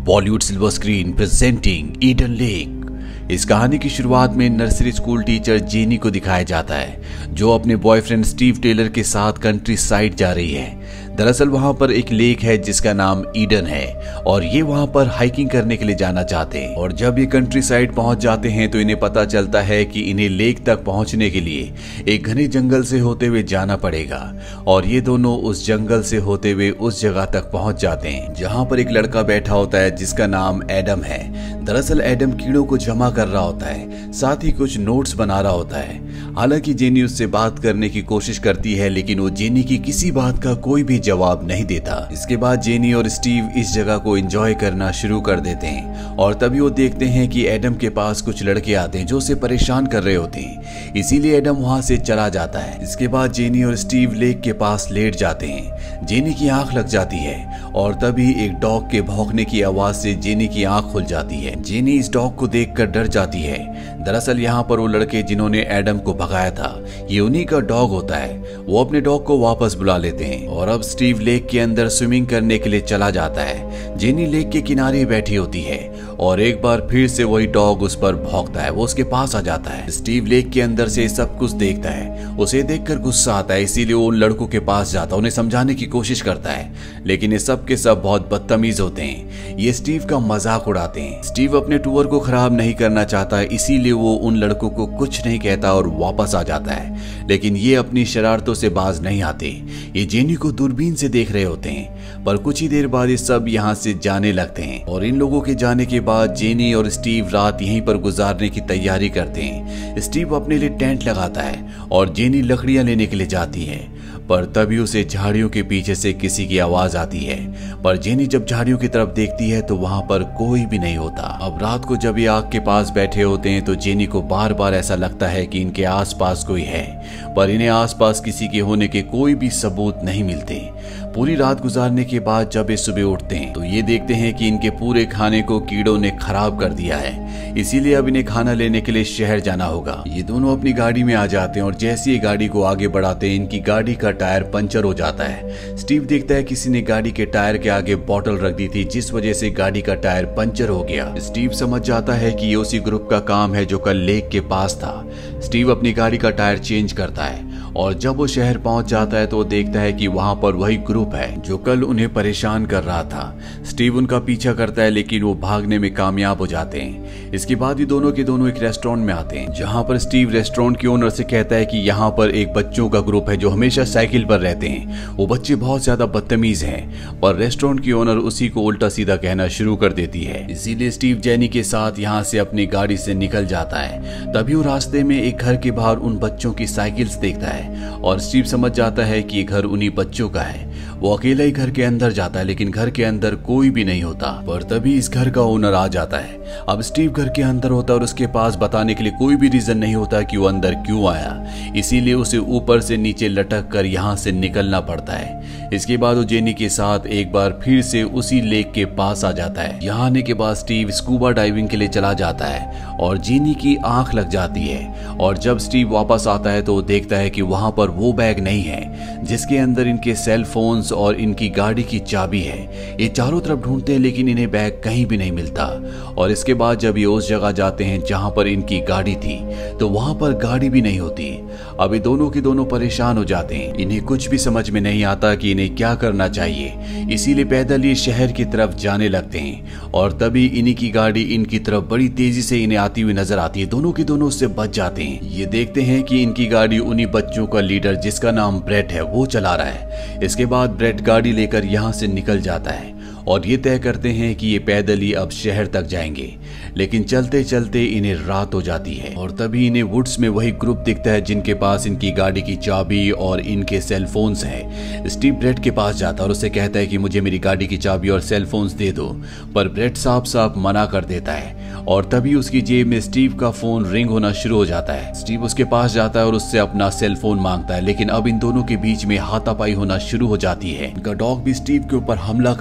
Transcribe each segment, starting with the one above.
Bollywood silver screen presenting Eden Lake. इस कहानी की शुरुआत में नर्सरी स्कूल टीचर जेनी को दिखाया जाता है जो अपने बॉयफ्रेंड स्टीव टेलर के साथ कंट्री साइड जा रही है। दरअसल वहां पर एक लेक है जिसका नाम ईडन है और ये वहां पर हाइकिंग करने के लिए जाना चाहते हैं। और जब ये कंट्री साइड पहुंच जाते हैं तो इन्हें पता चलता है कि इन्हें लेक तक पहुंचने के लिए एक घने जंगल से होते हुए जाना पड़ेगा। और ये दोनों उस जंगल से होते हुए उस जगह तक पहुंच जाते हैं जहां पर एक लड़का बैठा होता है जिसका नाम एडम है। दरअसल एडम कीड़ों को जमा कर रहा होता है, साथ ही कुछ नोट्स बना रहा होता है। हालांकि जेनी उससे बात करने की कोशिश करती है लेकिन वो जेनी की किसी बात का कोई भी जवाब नहीं देता। इसके बाद जेनी और स्टीव इस जगह को एंजॉय करना शुरू कर देते हैं और तभी वो देखते हैं कि एडम के पास कुछ लड़के आते हैं जो उसे परेशान कर रहे होते हैं, इसीलिए एडम वहां से चला जाता है। इसके बाद जेनी और स्टीव लेक के पास लेट जाते हैं। जेनी की आंख लग जाती है और तभी एक डॉग के भौंकने की आवाज से जेनी की आंख खुल जाती है। जेनी इस डॉग को देखकर डर जाती है। दरअसल यहाँ पर वो लड़के जिन्होंने एडम को भगाया था ये उन्हीं का डॉग होता है। वो अपने डॉग को वापस बुला लेते हैं और अब स्टीव लेक के अंदर स्विमिंग करने के लिए चला जाता है। जेनी लेक के किनारे बैठी होती है और एक बार फिर से वही डॉग उस पर भौंकता है। वो उसके पास आ जाता है। स्टीव लेक के अंदर से सब कुछ देखता है। उसे देखकर गुस्सा आता है, इसीलिए वो उन लड़कों के पास जाता है, उन्हें समझाने की कोशिश करता है लेकिन ये सब के सब बहुत बदतमीज होते हैं। ये स्टीव का मजाक उड़ाते हैं। स्टीव अपने टूर को खराब नहीं करना चाहता, इसीलिए वो उन लड़कों को कुछ नहीं कहता और वापस आ जाता है। लेकिन ये अपनी शरारतों से बाज नहीं आते। ये जेनी को दूरबीन से देख रहे होते हैं पर कुछ ही देर बाद ये सब यहाँ से जाने लगते हैं। और इन लोगों के जाने के बाद जेनी और स्टीव रात यहीं पर गुजारने की तैयारी करते हैं। स्टीव अपने लिए टेंट लगाता है और जेनी लकड़ियां लेने के लिए जाती है पर तभी उसे झाड़ियों के पीछे से किसी की आवाज आती है। पर जेनी जब झाड़ियों की तरफ देखती है तो वहां पर कोई भी नहीं होता। अब रात को जब ये आग के पास बैठे होते हैं तो जेनी को बार बार ऐसा लगता है कि इनके आसपास कोई है पर इन्हें आसपास किसी के होने के कोई भी सबूत नहीं मिलते। पूरी रात गुजारने के बाद जब ये सुबह उठते हैं तो ये देखते हैं कि इनके पूरे खाने को कीड़ों ने खराब कर दिया है, इसीलिए अब इन्हें खाना लेने के लिए शहर जाना होगा। ये दोनों अपनी गाड़ी में आ जाते हैं और जैसे ही गाड़ी को आगे बढ़ाते हैं इनकी गाड़ी का टायर पंचर हो जाता है। स्टीव देखता है किसी ने गाड़ी के टायर के आगे बोतल रख दी थी जिस वजह से गाड़ी का टायर पंचर हो गया। स्टीव समझ जाता है कि ये उसी ग्रुप का काम है जो कल लेक के पास था। स्टीव अपनी गाड़ी का टायर चेंज करता है और जब वो शहर पहुंच जाता है तो वो देखता है कि वहां पर वही ग्रुप है जो कल उन्हें परेशान कर रहा था। स्टीव उनका पीछा करता है लेकिन वो भागने में कामयाब हो जाते हैं। इसके बाद ही दोनों के दोनों एक रेस्टोरेंट में आते हैं जहां पर स्टीव रेस्टोरेंट के ओनर से कहता है कि यहाँ पर एक बच्चों का ग्रुप है जो हमेशा साइकिल पर रहते हैं। वो बच्चे बहुत ज्यादा बदतमीज हैं पर रेस्टोरेंट की ओनर उसी को उल्टा सीधा कहना शुरू कर देती है। इसीलिए स्टीव जेनी के साथ यहाँ से अपनी गाड़ी से निकल जाता है। तभी वो रास्ते में एक घर के बाहर उन बच्चों की साइकिल्स देखता है और स्टीव समझ जाता है कि ये घर उन्हीं बच्चों का है। वो अकेला ही घर के अंदर जाता है लेकिन घर के अंदर कोई भी नहीं होता। पर तभी इस घर का ओनर आ जाता है। अब स्टीव घर के अंदर होता है और उसके पास बताने के लिए कोई भी रीजन नहीं होता कि वो अंदर क्यों आया, इसीलिए उसे ऊपर से नीचे लटक कर यहाँ से निकलना पड़ता है। इसके बाद वो जेनी के साथ एक बार फिर से उसी लेक के पास आ जाता है। यहाँ आने के बाद स्टीव स्कूबा डाइविंग के लिए चला जाता है और जेनी की आंख लग जाती है। और जब स्टीव वापस आता है तो वो देखता है कि वहां पर वो बैग नहीं है जिसके अंदर इनके सेल फोन्स और इनकी गाड़ी की चाबी है। ये चारों तरफ ढूंढते हैं लेकिन इन्हें बैग कहीं भी नहीं मिलता। और इसके बाद जब ये उस जगह जाते हैं जहां पर इनकी गाड़ी थी तो वहां पर गाड़ी भी नहीं होती। अब ये दोनों के दोनों परेशान हो जाते हैं। इन्हें कुछ भी समझ में नहीं आता कि इन्हें क्या करना चाहिए, इसीलिए पैदल ये शहर की तरफ जाने लगते हैं। और तभी इन्हीं की गाड़ी इनकी तरफ बड़ी तेजी से इन्हें आती हुई नजर आती है। दोनों के दोनों उससे बच जाते हैं। ये देखते हैं कि इनकी गाड़ी उन्हीं बच्चों का लीडर जिसका नाम ब्रेट है वो चला रहा है। इसके बाद ब्रेट गाड़ी लेकर यहाँ से निकल जाता है और ये तय करते हैं कि ये पैदल ही अब शहर तक जाएंगे। लेकिन चलते चलते इन्हें रात हो जाती है और तभी इन्हें वुड्स में वही ग्रुप दिखता है जिनके पास इनकी गाड़ी की चाबी और इनके सेल फोन्स हैं। स्टीव ब्रेट के पास जाता है और उसे कहता है कि मुझे मेरी गाड़ी की चाबी और सेल फोन्स दे दो, पर ब्रेट साफ साफ मना कर देता है। और तभी उसकी जेब में स्टीव का फोन रिंग होना शुरू हो जाता है। स्टीव उसके पास जाता है और उससे अपना सेल फोन मांगता है लेकिन अब इन दोनों के बीच में हाथापाई होना शुरू हो जाती है। इनका डॉग भी स्टीव के ऊपर हमला कर देता है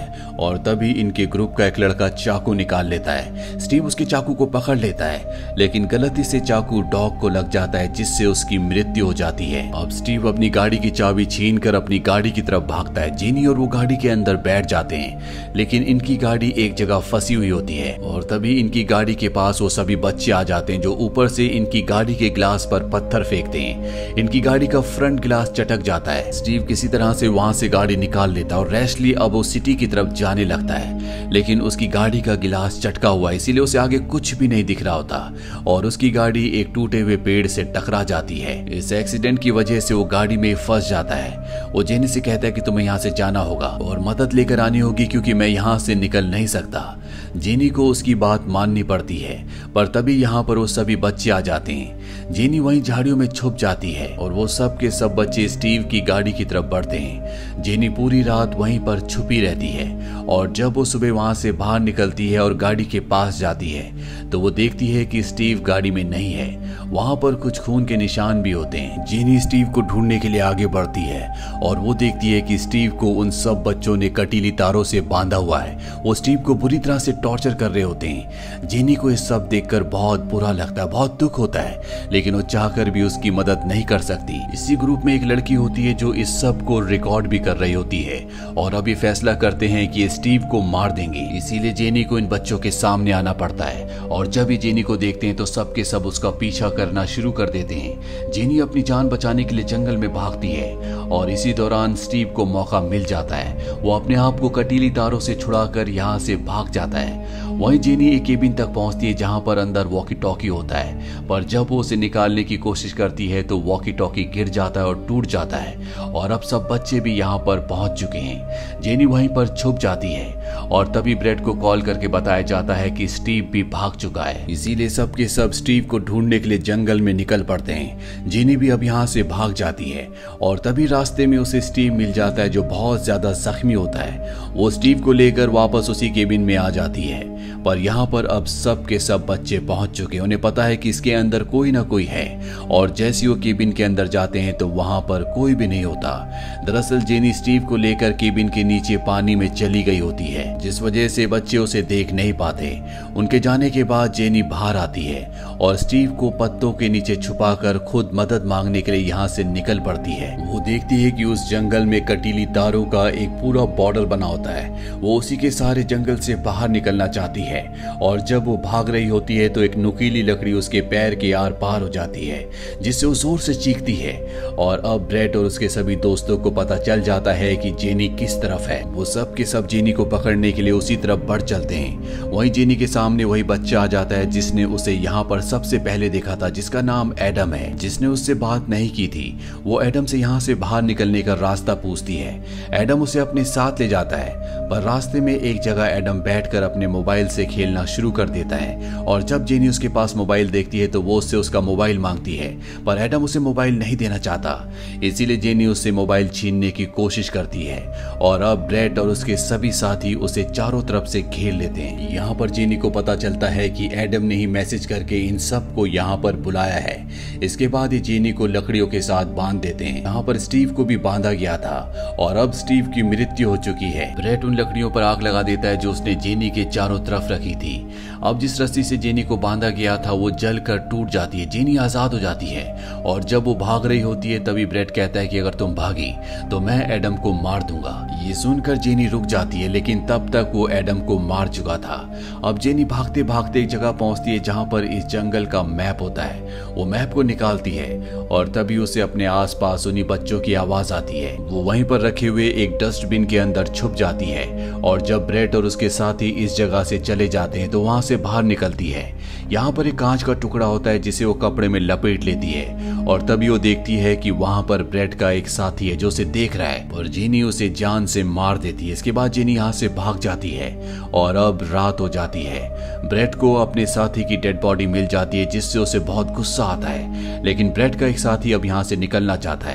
है और तभी इनके ग्रुप का एक लड़का चाकू निकाल लेता है। स्टीव उसके चाकू को पकड़ लेता है, लेकिन गलती से चाकू डॉग को लग जाता है, जिससे उसकी मृत्यु हो जाती है। अब स्टीव अपनी गाड़ी की चाबी छीनकर अपनी गाड़ी की तरफ भागता है। जेनी और वो गाड़ी के अंदर बैठ जाते हैं, लेकिन इनकी गाड़ी एक जगह फंसी हुई होती है और तभी इनकी गाड़ी के पास वो सभी बच्चे आ जाते हैं, जो ऊपर से इनकी गाड़ी के ग्लास पर पत्थर फेंकते हैं। इनकी गाड़ी का फ्रंट ग्लास चटक जाता है। स्टीव किसी तरह से वहां से गाड़ी निकाल लेता है और रैशली अब वो सिटी की तरफ जाने लगता है, लेकिन उसकी गाड़ी का गिलास चटका हुआ है, इसीलिए उसे आगे कुछ भी नहीं दिख रहा होता और उसकी गाड़ी एक टूटे हुए पेड़ से टकरा जाती है। इस एक्सीडेंट की वजह से वो गाड़ी में फंस जाता है। वो जेनी से कहता है कि तुम्हें यहाँ से जाना होगा और मदद लेकर आनी होगी, क्योंकि मैं यहाँ से निकल नहीं सकता। जेनी को उसकी बात माननी पड़ती है, पर तभी यहाँ पर वो सभी बच्चे आ जाते हैं। जेनी वहीं झाड़ियों में छुप जाती है और वो सब के सब बच्चे स्टीव की गाड़ी की तरफ बढ़ते हैं। जेनी पूरी रात वहीं पर छुपी रहती है और जब वो सुबह वहां से बाहर निकलती है और गाड़ी के पास जाती है तो वो देखती है कि स्टीव गाड़ी में नहीं है। वहां पर कुछ खून के निशान भी होते हैं। जेनी स्टीव को ढूंढने के लिए आगे बढ़ती है और वो देखती है कि स्टीव को उन सब बच्चों ने कटीली तारों से बांधा हुआ है। वो स्टीव को बुरी तरह से टॉर्चर कर रहे होते हैं। जेनी को ये सब देखकर बहुत बुरा लगता है, बहुत दुख होता है, लेकिन वो चाहकर भी उसकी मदद नहीं कर सकती। इसी ग्रुप में एक लड़की होती है जो इस सब को रिकॉर्ड भी कर रही होती है और अब ये फैसला करते हैं कि स्टीव को मार देंगे। इसीलिए जेनी को इन बच्चों के सामने आना पड़ता है और जब ये जेनी को देखते हैं तो सब के सब उसका पीछा करना शुरू कर देते हैं। जेनी अपनी जान बचाने के लिए जंगल में भागती है और इसी दौरान स्टीव को मौका मिल जाता है। वो अपने आप को कटीली तारों से छुड़ाकर यहाँ से भाग जाता है। वहीं जेनी एक केबिन तक पहुंचती है जहां पर अंदर वॉकी टॉकी होता है, पर जब वो उसे निकालने की कोशिश करती है तो वॉकी टॉकी गिर जाता है और टूट जाता है और अब सब बच्चे भी यहाँ पर पहुंच चुके हैं। जेनी वहीं पर छुप जाती है और तभी ब्रेड को कॉल करके बताया जाता है कि स्टीव भी भाग चुका है। इसीलिए सब के सब स्टीव को ढूंढने के लिए जंगल में निकल पड़ते हैं। जेनी भी अब यहाँ से भाग जाती है और तभी रास्ते में उसे स्टीव मिल जाता है, जो बहुत ज्यादा जख्मी होता है। वो स्टीव को लेकर वापस उसी केबिन में आ जाती है, पर यहाँ पर अब सब के सब बच्चे पहुंच चुके हैं। उन्हें पता है कि इसके अंदर कोई ना कोई है और जैसे वो केबिन के अंदर जाते हैं तो वहां पर कोई भी नहीं होता। दरअसल जेनी स्टीव को लेकर केबिन के नीचे पानी में चली गई होती है, जिस वजह से बच्चे उसे देख नहीं पाते। उनके जाने के बाद जेनी बाहर आती है और स्टीव को पत्तों के नीचे छुपाकर खुद मदद मांगने के लिए यहाँ से निकल पड़ती है। वो देखती है कि उस जंगल में कटीली तारों का एक पूरा बॉर्डर बना होता है। वो उसी के सारे जंगल से बाहर निकलना चाहती है और जब वो भाग रही होती है तो एक नुकीली लकड़ी उसके पैर के आर पार हो जाती है, जिससे वो जोर से चीखती है और अब ब्रेड और उसके सभी दोस्तों को पता चल जाता है कि जेनी किस तरफ है। वो सब के सब जेनी को पकड़ने के लिए उसी तरफ बढ़ चलते हैं। वहीं जेनी के सामने वही बच्चा आ जाता है जिसने उसे यहाँ पर सबसे पहले देखा था, जिसका नाम एडम है, जिसने उससे बात नहीं की थी। वो एडम से यहाँ से बाहर निकलने का रास्ता पूछती है। एडम उसे अपने साथ ले जाता है, पर रास्ते में एक जगह एडम बैठकर अपने मोबाइल से खेलना शुरू कर देता है और जब जेनी उसके पास मोबाइल देखती है तो वो उससे उसका मोबाइल मांगती है, पर एडम उसे मोबाइल नहीं देना चाहता। इसीलिए जेनी उससे मोबाइल छीनने की कोशिश करती है और अब ब्रेड और उसके सभी साथी उसे चारों तरफ से घेर लेते हैं। यहाँ पर जेनी को पता चलता है कि एडम ने ही मैसेज करके इन सब को यहाँ पर बुलाया है। इसके बाद ये जेनी को लकड़ियों के साथ बांध देते हैं। यहाँ पर स्टीव को भी बांधा गया था और अब स्टीव की मृत्यु हो चुकी है। ब्रेड उन लकड़ियों पर आग लगा देता है जो उसने जेनी के चारों तरफ रखी थी। अब जिस रस्सी से जेनी को बांधा गया था वो जलकर टूट जाती है। जेनी आजाद हो जाती है और जब वो भाग रही होती है तभी ब्रेड कहता है कि अगर तुम भागी तो मैं एडम को मार दूंगा। ये सुनकर जेनी रुक जाती है, लेकिन तब तक वो एडम को मार चुका था। अब जेनी भागते भागते एक जगह पहुंचती है जहां पर इस जंगल का मैप होता है। वो मैप को निकालती है और तभी उसे अपने आसपास उन्हीं बच्चों की आवाज आती है। वो वहीं पर रखे हुए एक डस्टबिन के अंदर छुप जाती है और जब ब्रेड और उसके साथी इस जगह से चले जाते हैं तो वहां से बाहर निकलती है। यहाँ पर एक कांच का टुकड़ा होता है जिसे वो कपड़े में लपेट लेती है और तभी वो देखती है कि वहां पर ब्रेड का एक साथी है जो उसे देख रहा है और जेनी उसे जान से मार देती है। इसके बाद जेनी यहाँ से भाग जाती है और अब रात हो जाती है। ब्रेड को अपने साथी की डेड बॉडी मिल जाती है जिससे उसे बहुत गुस्सा आता है, लेकिन ब्रेड का एक साथी अब यहाँ से निकलना चाहता है।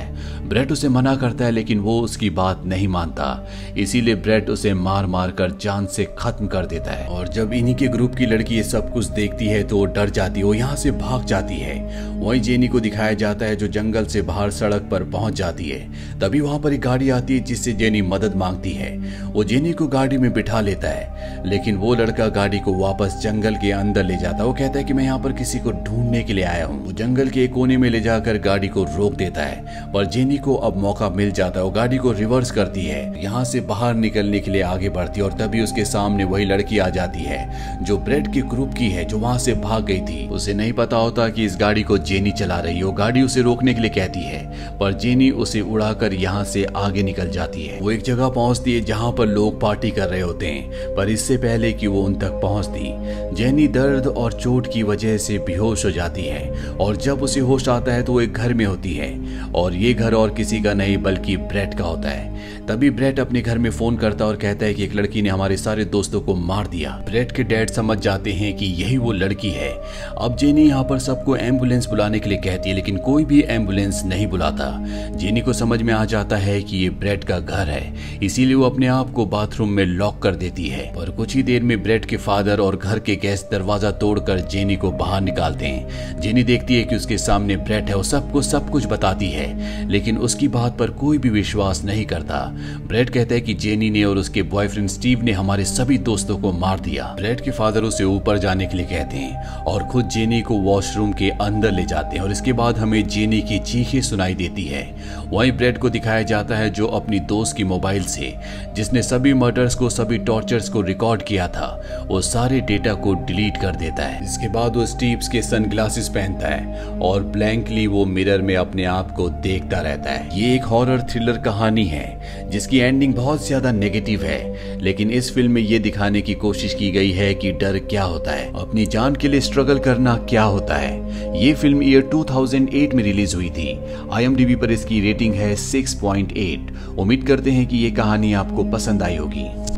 ब्रेट उसे मना करता है लेकिन वो उसकी बात नहीं मानता, इसीलिए ब्रेट उसे मार मार कर जान से खत्म कर देता है। और जब इन्हीं के ग्रुप की लड़की ये सब कुछ देखती है तो वो डर जाती है, वो यहाँ से भाग जाती है। वहीं जेनी को दिखाया जाता है जो जंगल से बाहर सड़क पर पहुंच जाती है। तभी वहां पर एक गाड़ी आती है जिससे जेनी मदद मांगती है। वो जेनी को गाड़ी में बिठा लेता है, लेकिन वो लड़का गाड़ी को वापस जंगल के अंदर ले जाता है। वो कहता है कि मैं यहाँ पर किसी को ढूंढने के लिए आया हूँ। वो जंगल के एक कोने में ले जाकर गाड़ी को रोक देता है, पर जेनी को अब मौका मिल जाता है। वो गाड़ी को रिवर्स करती है, यहाँ से बाहर निकलने के लिए आगे बढ़ती है और तभी उसके सामने वही लड़की आ जाती है जो ब्रेट के ग्रुप की है, जो वहां से भाग गई थी। उसे नहीं पता होता कि इस गाड़ी को जेनी चला रही है। वो गाड़ी उसे रोकने के लिए कहती है, पर जेनी उसे उड़ाकर यहाँ से आगे निकल जाती है। वो एक जगह पहुंचती है जहाँ पर लोग पार्टी कर रहे होते हैं, पर इससे पहले कि वो उन तक पहुंचती, जेनी दर्द और चोट की वजह से बेहोश हो जाती है। और जब उसे होश आता है तो वो एक घर में होती है, और ये घर और किसी का नहीं बल्कि ब्रेट का होता है। तभी ब्रेट अपने घर में फोन करता है और कहता है कि एक लड़की ने हमारे सारे दोस्तों को मार दिया। ब्रेट के डैड समझ जाते हैं कि यही वो लड़की है। अब जेनी यहाँ पर सबको एम्बुलेंस बुलाने के लिए कहती है, लेकिन कोई भी एम्बुलेंस नहीं बुलाता। जेनी को समझ में आ जाता है कि ये ब्रेट का घर है, इसीलिए वो अपने आप को बाथरूम में लॉक कर देती है। पर कुछ ही देर में ब्रेट के फादर और घर के गेस्ट दरवाजा तोड़कर जेनी को बाहर निकालते हैं। जेनी देखती है कि उसके सामने ब्रेट है, वो सबको सब कुछ बताती है, लेकिन उसकी बात पर कोई भी विश्वास नहीं करता। ब्रेट कहता है कि जेनी ने और उसके बॉयफ्रेंड स्टीव ने हमारे सभी दोस्तों को मार दिया। ब्रेट के फादर उसे ऊपर जाने के लिए कहते हैं और खुद जेनी को वॉशरूम के अंदर ले जाते हैं, और इसके बाद हमें जेनी की चीखें सुनाई देती है। वहीं ब्रेट को दिखाया जाता है जो अपनी दोस्त की मोबाइल से, जिसने सभी मर्डर्स को, सभी टॉर्चर्स को रिकॉर्ड किया था, वो सारे डेटा को डिलीट कर देता है। इसके बाद वो स्टीव्स के सनग्लासेस पहनता है और ब्लैंकली वो मिरर में अपने आप को देखता रहता है। ये एक हॉरर थ्रिलर कहानी है जिसकी एंडिंग बहुत ज्यादा नेगेटिव है, लेकिन इस फिल्म में ये दिखाने की कोशिश की गई है कि डर क्या होता है, अपनी जान के लिए स्ट्रगल करना क्या होता है। ये फिल्म ईयर 2008 में रिलीज हुई थी। IMDb पर इसकी रेटिंग है 6.8। उम्मीद करते हैं कि ये कहानी आपको पसंद आई होगी।